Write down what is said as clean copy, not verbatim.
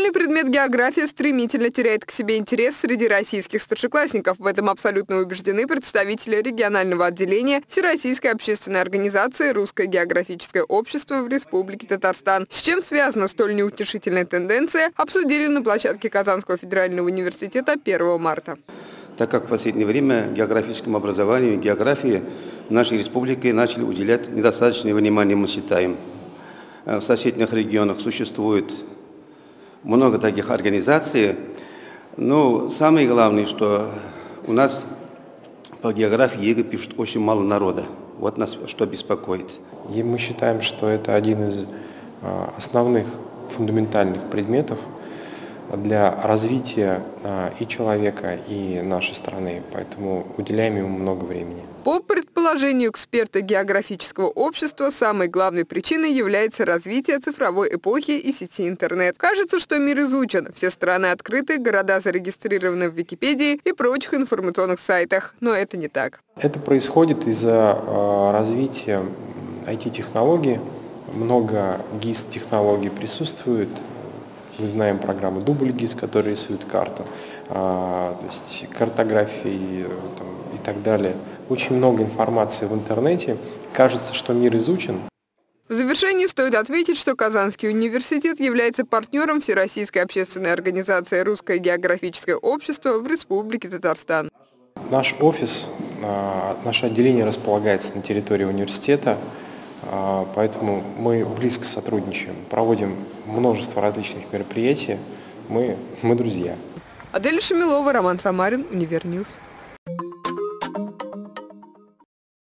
Школьный предмет география стремительно теряет к себе интерес среди российских старшеклассников. В этом абсолютно убеждены представители регионального отделения Всероссийской общественной организации «Русское географическое общество» в Республике Татарстан. С чем связана столь неутешительная тенденция, обсудили на площадке Казанского федерального университета 1 марта. Так как в последнее время географическому образованию и географии в нашей республике начали уделять недостаточное внимание, мы считаем. В соседних регионах существует много таких организаций, но самое главное, что у нас по географии ЕГЭ пишут очень мало народа. Вот нас что беспокоит. И мы считаем, что это один из основных фундаментальных предметов для развития и человека, и нашей страны, поэтому уделяем ему много времени. По предположению эксперта географического общества, самой главной причиной является развитие цифровой эпохи и сети интернет. Кажется, что мир изучен, все страны открыты, города зарегистрированы в Википедии и прочих информационных сайтах, но это не так. Это происходит из-за развития IT-технологий, много GIS-технологий присутствует. Мы знаем программу DoubleGIS, которая рисует карту, то есть картографии и так далее. Очень много информации в интернете. Кажется, что мир изучен. В завершении стоит отметить, что Казанский университет является партнером Всероссийской общественной организации «Русское географическое общество» в Республике Татарстан. Наш офис, наше отделение располагается на территории университета. Поэтому мы близко сотрудничаем, проводим множество различных мероприятий. Мы друзья. Адель Шамилова, Роман Самарин, Универньюз.